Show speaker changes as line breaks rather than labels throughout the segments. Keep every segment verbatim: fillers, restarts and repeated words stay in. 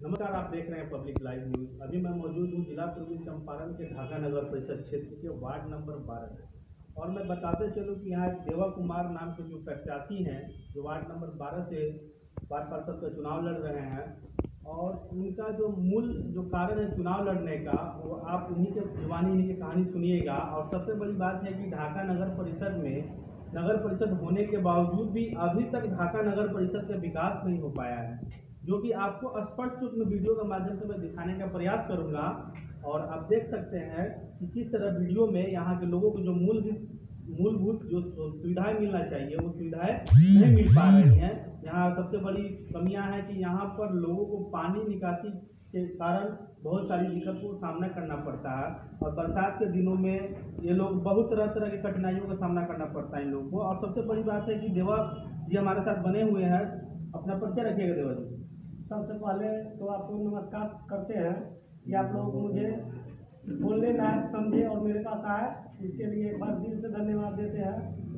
नमस्कार, आप देख रहे हैं पब्लिक लाइव न्यूज। अभी मैं मौजूद हूँ जिला पूर्वी चंपारण के ढाका नगर परिषद क्षेत्र के वार्ड नंबर बारह में। और मैं बताते चलूँ कि यहाँ देवा कुमार नाम के जो प्रत्याशी हैं, जो वार्ड नंबर बारह से वार्ड पार्षद का चुनाव लड़ रहे हैं, और उनका जो मूल जो कारण है चुनाव लड़ने का, वो आप उन्हीं के जुबानी इन्हीं की कहानी सुनिएगा। और सबसे बड़ी बात है कि ढाका नगर परिषद में नगर परिषद होने के बावजूद भी अभी तक ढाका नगर परिषद का विकास नहीं हो पाया है, जो कि आपको स्पष्ट रूप में वीडियो के माध्यम से मैं दिखाने का प्रयास करूंगा। और आप देख सकते हैं कि किस तरह वीडियो में यहाँ के लोगों को जो मूल मूलभूत जो सुविधाएं मिलना चाहिए वो सुविधाएं नहीं मिल पा रही हैं। यहाँ सबसे बड़ी कमियां हैं कि यहाँ पर लोगों को पानी निकासी के कारण बहुत सारी दिक्कतों का सामना करना पड़ता है, और बरसात के दिनों में ये लोग बहुत तरह तरह की कठिनाइयों का सामना करना पड़ता है इन लोगों को। और सबसे बड़ी बात है कि देवा जी हमारे साथ बने हुए हैं। अपना परिचय रखिएगा देवा जी।
सबसे पहले तो आपको नमस्कार करते हैं कि आप लोग मुझे बोलने लायक समझे और मेरे पास आए, इसके लिए एक बार दिल से धन्यवाद देते हैं।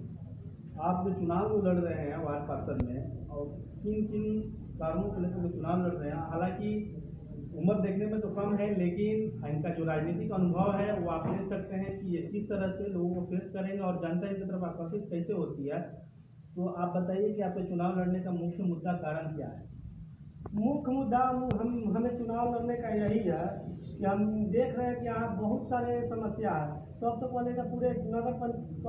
आप जो चुनाव को लड़ रहे हैं वार्ड पार्षद में, और किन किन कारणों को लेकर चुनाव लड़ रहे हैं, हालांकि उम्र देखने में तो कम है, लेकिन इनका जो राजनीतिक अनुभव है वो आप देख सकते हैं कि ये किस तरह से लोगों को फेस करेंगे और जनता इनकी तरफ आकर्षित कैसे होती है। तो आप बताइए कि आपके चुनाव लड़ने का मुख्य मुद्दा कारण क्या है?
मुख्य मुद्दा हम हमें चुनाव लड़ने का यही है कि हम देख रहे हैं कि यहाँ बहुत सारे समस्या है। सबसे पहले तो पूरे नगर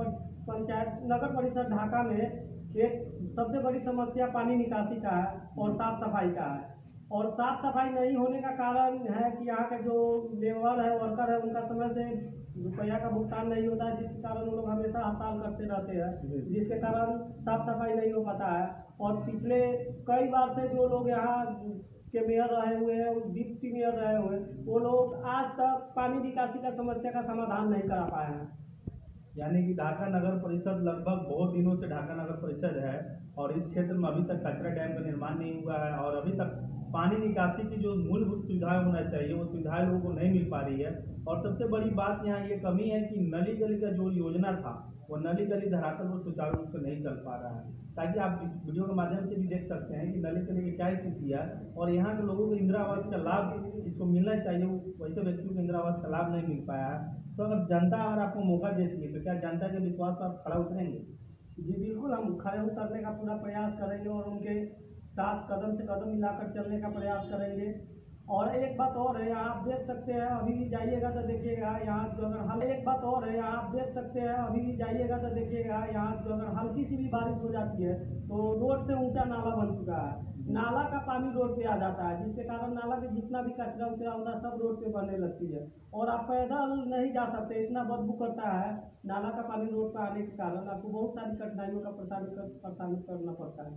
पंचायत नगर परिषद ढाका में एक सबसे बड़ी समस्या पानी निकासी का है और साफ सफाई का है। और साफ सफाई नहीं होने का कारण है कि यहाँ के जो लेबर है, वर्कर है, उनका समय से रुपया का भुगतान नहीं होता है, जिसके कारण वो लोग हमेशा हड़ताल करते रहते हैं, जिसके कारण साफ सफाई नहीं हो पाता है। और पिछले कई बार से जो लोग यहाँ के मेयर रहे हुए हैं, डिप्टी मेयर रहे हुए हैं, वो लोग आज तक पानी निकासी का समस्या का समाधान नहीं करा पाए हैं।
यानी कि ढाका नगर परिषद लगभग बहुत दिनों से ढाका नगर परिषद है और इस क्षेत्र में अभी तक कचरा डैम का निर्माण नहीं हुआ है, और अभी तक पानी निकासी की जो मूलभूत सुविधाएं होना चाहिए वो सुविधाएं लोगों को नहीं मिल पा रही है। और सबसे बड़ी बात यहाँ ये कमी है कि नली गली का जो योजना था वो नली गली धरातल पर सुचारू रूप से नहीं चल पा रहा है, ताकि आप वीडियो के माध्यम से भी देख सकते हैं कि नली गली की क्या स्थिति है। और यहाँ के लोगों को इंदिरा आवास का लाभ जिसको मिलना चाहिए वो वैसे व्यक्तियों को इंदिरा आवास का लाभ नहीं मिल पाया है। तो अगर जनता अगर आपको मौका देती है तो क्या जनता के विश्वास पर आप खड़ा उतरेंगे?
जी बिल्कुल, हम खड़े उतरने का पूरा प्रयास करेंगे और उनके साथ कदम से कदम मिलाकर चलने का प्रयास करेंगे। और एक बात और है, यहाँ आप देख सकते हैं, अभी भी जाइएगा तो देखिएगा यहाँ जो अगर हल एक बात और है यहाँ आप देख सकते हैं, अभी भी जाइएगा तो देखिएगा यहाँ जो अगर हल्की सी भी बारिश हो जाती है तो रोड से ऊंचा नाला बन चुका है। नाला का पानी रोड पे आ जाता है, जिसके कारण नाला में जितना भी कचरा उचरा होता है सब रोड पे बनने लगती है, और आप पैदल नहीं जा सकते, इतना बदबू करता है। नाला का पानी रोड पर आने के कारण आपको बहुत सारी कठिनाइयों का परेशानी करना पड़ता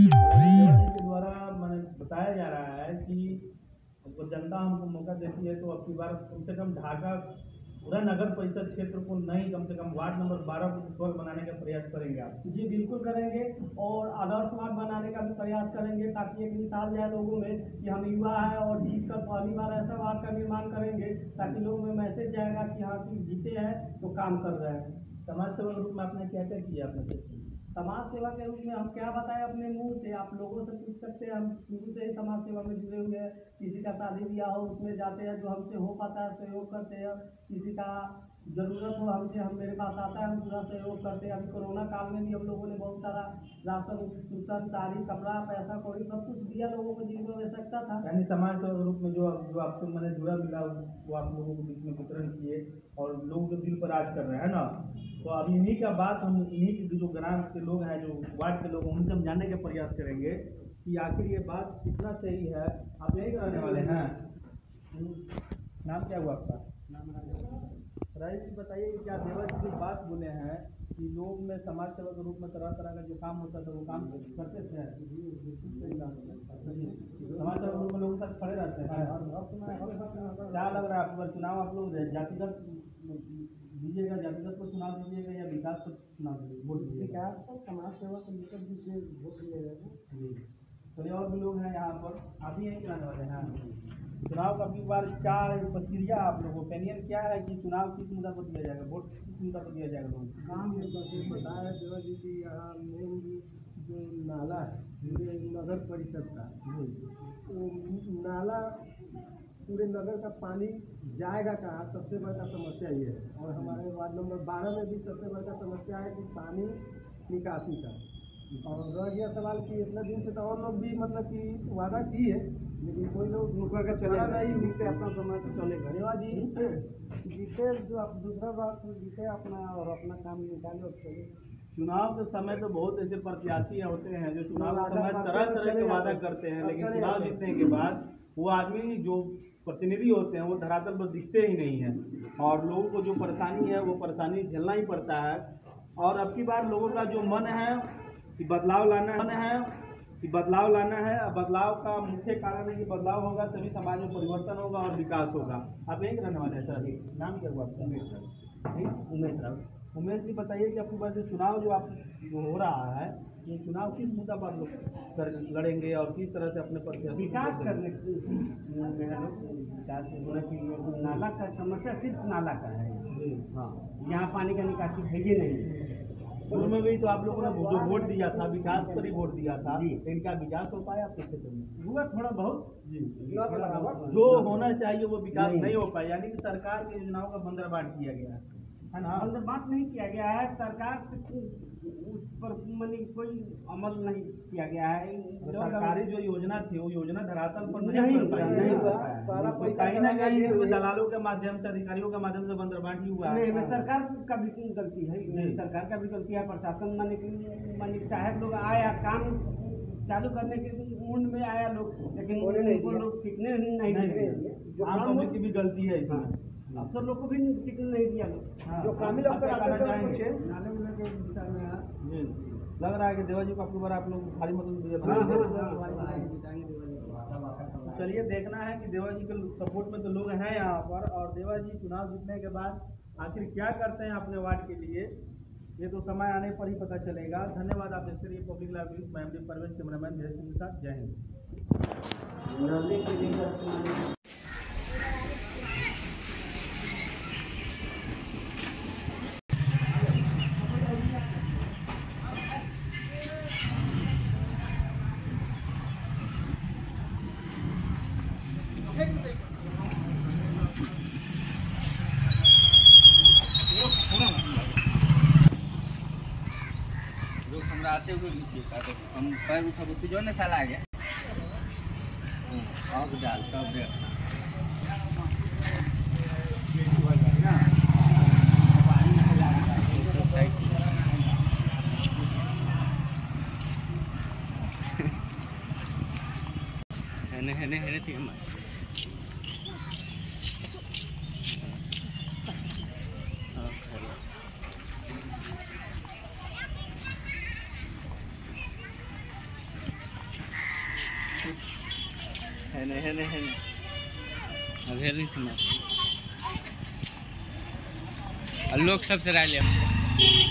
है।
द्वारा मैंने बताया जा रहा है कि हमको जनता हमको मौका देती है तो अब की बार कम से कम ढाका पूरा नगर परिषद क्षेत्र को नहीं, कम से कम वार्ड नंबर बारह को सफल बनाने का प्रयास करेंगे आप?
जी बिल्कुल करेंगे, और आदर्श वार्ड बनाने का भी प्रयास करेंगे, ताकि एक मिसाल जाए लोगों में कि हम युवा है और जीत कर पहली बार ऐसा वार्ड का निर्माण करेंगे, ताकि लोगों में मैसेज जाएगा कि हाँ जीते हैं तो काम कर रहे हैं।
समाज सेवा रूप में आपने क्या क्या किया अपने?
समाज सेवा के रूप में हम क्या बताएं अपने मुंह से, आप लोगों से पूछ सकते हैं। हम शुरू से ही समाज सेवा में जुड़े हुए हैं, किसी का शादी ब्याह हो उसमें जाते हैं, जो हमसे हो पाता है सहयोग करते हैं, किसी का ज़रूरत हो हमसे हम मेरे पास आता है हम पूरा सहयोग करते हैं। अभी कोरोना काल में भी हम लोगों ने बहुत सारा राशन, सूचन, साड़ी, कपड़ा, पैसा कौड़ी सब कुछ दिया लोगों को जिनको आवश्यकता था।
यानी समाज सेवा के रूप में जो जो आपसे मैंने जुड़ा मिला वो आप लोगों के बीच में वितरण किए और लोगों के दिल पर राज कर रहे हैं ना। तो अभी इन्हीं का बात हम इन्हीं के जो ग्राम के लोग हैं, जो वार्ड के लोग हैं, उनसे हम जानने का प्रयास करेंगे कि आखिर ये बात कितना सही है। आप यही कराने वाले हैं? नाम क्या हुआ आपका? राजेश जी बताइए कि क्या देवा जी जो बात बोले हैं कि लोग में समाज सेवा के रूप में तरह तरह का जो काम होता था वो काम करते थे? समाज सेवा के रूप में लोगों के साथ खड़े रहते हैं। क्या लग रहा है आपको चुनाव आप लोग जातिगत दीजिएगा, जातिगत को चुनाव दीजिएगा या विकास को चुनाव दीजिएगा? वोट
विकास को समाज सेवा को लेकर भी वोट मिलेगा जी।
तो और भी लोग हैं यहाँ पर, आप ही यहीं कराने वाले हैं चुनाव का? अगली बार क्या प्रक्रिया आप लोगों ओपिनियन क्या है कि चुनाव किस मुद्दा पर दिया जाएगा, वोट किस मुद्दा पर दिया जाएगा? लोग
काम में बस ये पता है देवा जी की यहाँ मेन जो नाला है नगर परिषद का नाला पूरे नगर का पानी जाएगा कहाँ, सबसे बड़ा समस्या ये है। और हमारे वार्ड नंबर बारह में भी सबसे बड़ा समस्या है कि पानी निकासी का। और रह गया सवाल कि इतना दिन से तो और लोग भी मतलब कि वादा की है, लेकिन कोई लोग रुका कर चला नहीं जीते अपना समय से चले गए। धन्यवाद जी। जीते जो आप दूसरा बात जीते अपना और अपना काम निकाले और चले।
चुनाव के समय तो बहुत ऐसे प्रत्याशी होते हैं जो चुनाव के समय तरह तरह के वादा करते हैं, लेकिन चुनाव जीतने के बाद वो आदमी जो प्रतिनिधि होते हैं वो धरातल पर दिखते ही नहीं है, और लोगों को जो परेशानी है वो परेशानी झेलना ही पड़ता है। और अब की बार लोगों का जो मन है कि बदलाव लाना मन है कि बदलाव लाना है, बदलाव का मुख्य कारण है कि बदलाव होगा तभी समाज में परिवर्तन होगा और विकास होगा। आप यहीं रहने वाले हैं सर? नाम क्या हुआ आपका? उमेश राव। उमेश राव। उमेश जी बताइए कि आपके पास जो चुनाव जो आप जो हो रहा है, ये चुनाव किस मुद्दा पर लोग कर लड़ेंगे और किस तरह से अपने प्रत्याशी
विकास करने विकास होना चाहिए। नाला का समस्या सिर्फ नाला का है।
हाँ,
यहाँ पानी का निकासी है ही नहीं।
उसमें भी तो आप लोगों ने जो वोट दिया था विकास पर ही वोट दिया था, इनका विकास हो पाया आपके क्षेत्र में?
हुआ थोड़ा बहुत जी,
जो होना चाहिए वो विकास नहीं, नहीं हो पाया, यानी कि सरकार की योजनाओं का बंदरबाट किया गया है ना?
बंदरबाट नहीं किया गया है, सरकार से उस पर मनी कोई अमल नहीं किया गया है।
सरकारी जो योजना थी वो योजना धरातल पर नहीं बन पाई, नहीं हुआ। कहीं ना कहीं दलालों के माध्यम से, अधिकारियों के माध्यम से बंदरबाट ही हुआ है।
नहीं, सरकार का भी गलती है, सरकार का भी गलती है। प्रशासन माने माने साहब लोग आया काम चालू करने के मूड में आया लोग, लेकिन उनको लोग टिकने नहीं दिए।
आम पब्लिक की भी गलती है इसमें,
अफसर लोग को भी टिकने नहीं दिया लोग। जो कामिल अफसर आते हैं नाले उले के विषय में
लग रहा है कि देवा जी को आपके बार आप लोग भारी मदद दिए। चलिए देखना है कि देवा जी के सपोर्ट में तो लोग हैं यहाँ पर, और देवा जी चुनाव जीतने के बाद आखिर क्या करते हैं अपने वार्ड के लिए, ये तो समय आने पर ही पता चलेगा। धन्यवाद। आप देखते रहिए पब्लिक लाइव न्यूज। मैं M D Parvez, cameraman Dheeraj Singh के साथ। जय हिंद।
हमरा आते हुए नीचे हम पैर उठा के जो ने साला आ गया अब डाल तब दे हेने हेने हेने थी हम हेने हेने हेने अब हेली सुना लोग सबसे राय ले